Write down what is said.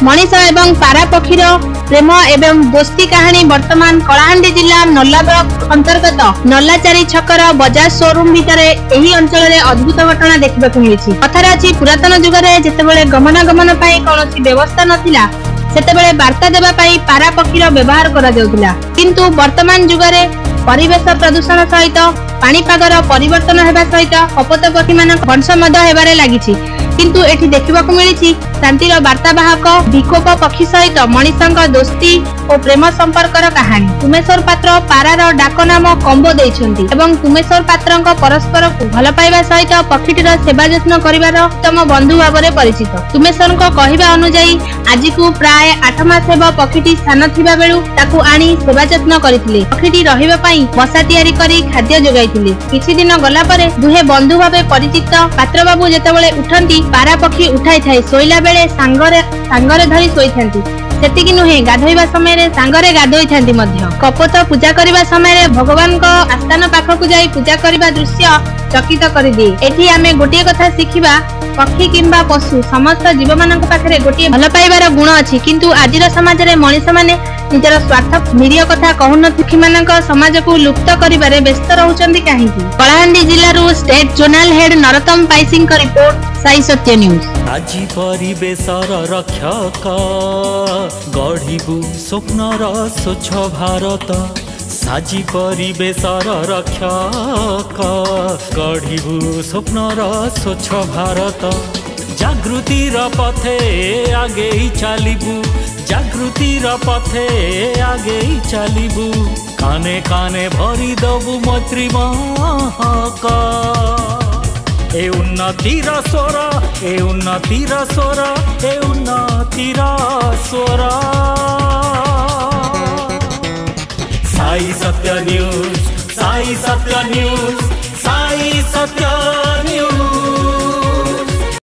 मनीष एवं पारा पक्षीर प्रेम एवं दोस्ती कहानी वर्तमान कलाहांडी जिला नल्ला ब्लॉक अंतर्गत नल्लाचारी छकर बजाज शोरूम भितर एही अंचल रे अद्भुत घटना देखा मिली। कथार अच्छी पुरातन जुगरे जेतेबेले गमनागमन पाई कौनसी व्यवस्था नथिला सेतेबेले वार्ता देबा पाई पारा पक्षीर व्यवहार करा जाउतिला, किंतु वर्तमान जुगरे परिवेश प्रदूषण सहित पाणीपागर परिवर्तन हेबा सहित कपत पक्षी मान वंश मध्य हेबारे लागिछि, किंतु एठी देखिबाकू मिलिछि शांतिर वार्तावाहक विकोप पक्षी सहित मनीषक दोस्ती और प्रेम संपर्कर कहानी। तुमेश्वर पात्र पारार डाक नाम कंबो देइछन्ति एवं तुमेश्वर पात्रक परस्पर भल पाइबा सहित पक्षीटीर सेवा जत्न करिवार उत्तम बंधु भाव परिचित। तुमेश्वरक कहिबा अनुसार आज को प्राय 8 मास हेब पक्षीटी स्थान थिबा बेलु ताकू आनी सेवा जत्न करथिले। पक्षीटी रहिबा पई बसा तयारी करी खाद्य जोगाइथिले। किछि दिन गला परे दुहे बंधु भावे परिचित पात्र बाबू जेतेबेले उठंती पारा पक्षी उठाई थाए, शोइला बेले सांगरे धरी शोइथांती। सेतिकी नुहे गाधोइबा समय रे सांगरे गाधोइ थांती मध्य। कपत पूजा करिबा समय रे भगवान को आस्थान पाखकु जाई पूजा करिबा दृश्य चकित करि दिए। एठी आमे गोटिए कथा शिखिबा, पक्षी किंबा पशु समस्त जीव मानक पाखरे गोटिए भल पाइबार गुण अछि, किंतु आजिर समाज रे मनीष माने निजर स्वार्थ निरीह कथा कहून पक्षी मानक समाज को लुप्त करिबारे व्यस्त रहउचंदी काहेकि। कलाहांडी जिल्ला रो state zonal head Narottam Paising का रिपोर्ट, साई सत्य न्यूज। আজি परिवेशर रक्षक गढ़िबु स्वप्नर स्वच्छ भारत। साजी परिवेशर रक्षक गढ़िबु स्वप्नर स्वच्छ भारत। जागृतिर पथे आगे चलिबु, जागृतिर पथे आगे चलिबु। काने काने भरी दबु मैत्री महक। ए उन्नतिर स्वर, ए उन्नतिर स्वर, ए उन्नतिर स्वर। साई सत्य न्यूज, साई सत्य न्यूज, साई सत्य